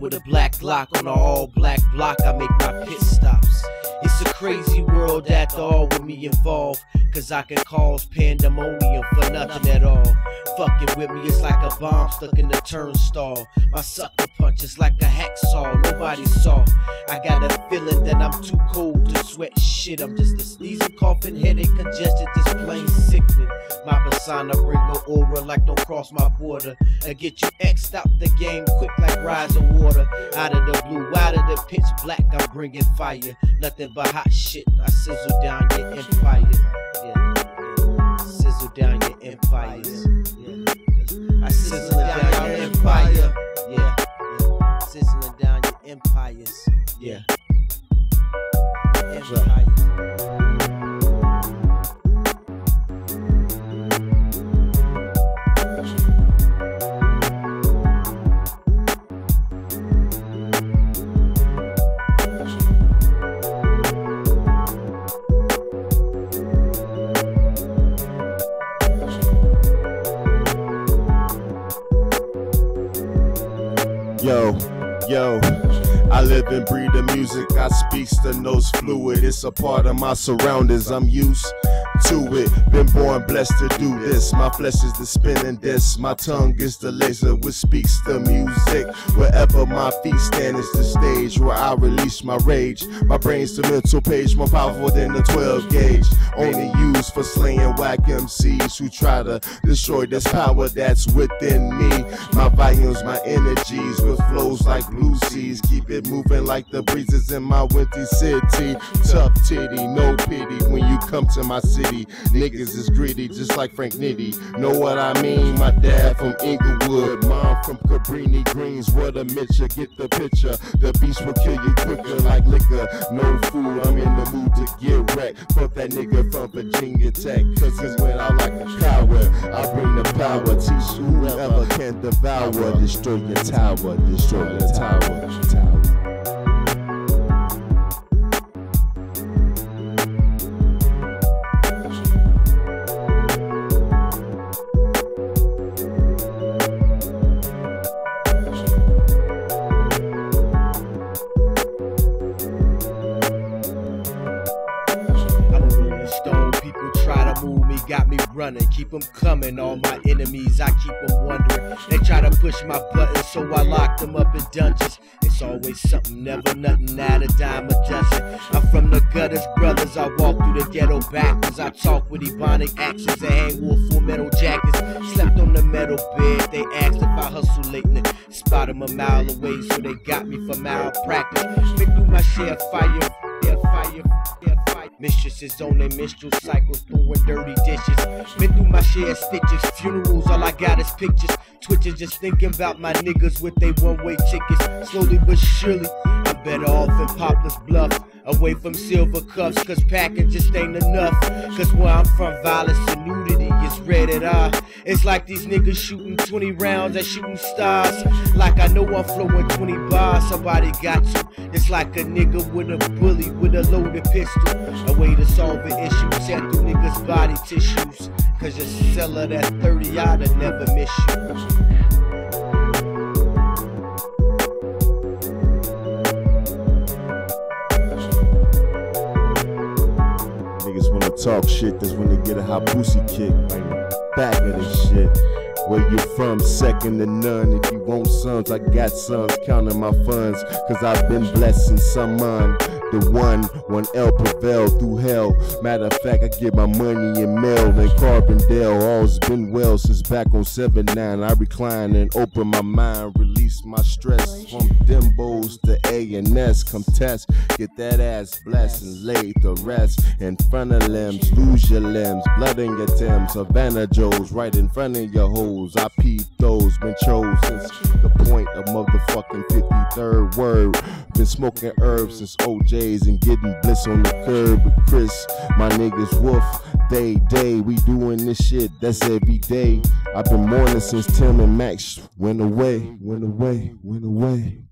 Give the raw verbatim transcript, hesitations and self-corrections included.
with a black Glock on an all-black block. I make my pit stops. It's a crazy world after all with me involved, cause I can cause pandemonium for nothing at all. Fucking with me, it's like a bomb stuck in the turnstile. My sucker punch is like a hacksaw, nobody saw. I got a feeling that I'm too cold to sweat shit. I'm just a sneezing, coughing, headache, congested, just plain sickening. My persona bring no aura like don't cross my border. I get you X'd out the game quick like rising water. Out of the blue, out of the pitch black, I'm bringing fire. Nothing but hot shit, I sizzle down your empire. Yeah, yeah. Sizzle down your empires. Yeah. I sizzle down your empire. Yeah, yeah. Sizzling down your empires. Yeah. Empire. Yo, yo, I live and breathe the music, I speaks the nose fluid. It's a part of my surroundings, I'm used to it. Been born blessed to do this. My flesh is the spinning disc, my tongue is the laser which speaks the music. Wherever my feet stand is the stage where I release my rage. My brain's the mental page, more powerful than the twelve gauge. Only used for slaying whack M Cs who try to destroy this power that's within me. My volumes, my energies with flows like blue seas. Keep it moving like the breezes in my windy city. Tough titty, no pity when you come to my city. Niggas is greedy just like Frank Nitty. Know what I mean? My dad from Inglewood, mom from Cabrini Greens. What a mixture, get the picture. The beast will kill you quicker like liquor. No food, I'm in the mood to get wrecked. Fuck that nigga from Virginia Tech. Cause it's when I like a coward, I bring the power. Teach whoever can devour. Destroy your tower, destroy your tower, tower. Try to move me, got me running, keep them coming. All my enemies, I keep them wondering. They try to push my buttons, so I lock them up in dungeons. It's always something, never nothing, at a dime a dozen. I'm from the gutters, brothers, I walk through the ghetto backwards. I talk with ebonic accents and hang with full metal jackets. Slept on the metal bed, they asked if I hustle lately. Spot them a mile away, so they got me for malpractice. Been through my share of fire, yeah, fire, yeah, fire. Mistresses on their menstrual cycles, throwing dirty dishes. Been through my share of stitches, funerals, all I got is pictures. Twitching, just thinking about my niggas with they one-way tickets. Slowly but surely, I'm better off in Poplar's Bluff. Away from silver cuffs, cause packing just ain't enough. Cause where I'm from, violence and nudity is rated R. It's like these niggas shooting twenty rounds at shooting stars. Like I know I'm flowing twenty bars, somebody got to. It's like a nigga with a bully with a loaded pistol. A way to solve an issue, tear through niggas' body tissues. Cause your seller that thirty oughta never miss you. Niggas wanna talk shit, that's when they get a hot pussy kick. Like back of this shit. Where you from, second to none. If you want sons, I got sons, counting my funds. Cause I've been blessing someone. The one, one L prevail through hell. Matter of fact, I get my money in mail and Carbondale. All's been well since back on seven nine. I recline and open my mind, release my stress. From Dimbos to A and S, come test. Get that ass blessed and lay the rest. In front of limbs, lose your limbs. Blood in your Timbs, Havana Joes, right in front of your hoes. I peep those, been chose since the point of motherfucking fifty-third word. Been smoking herbs since O J's and getting bliss on the curb with Chris. My niggas Wolf, they, day. We doing this shit, that's every day. I've been mourning since Tim and Max went away, went away, went away.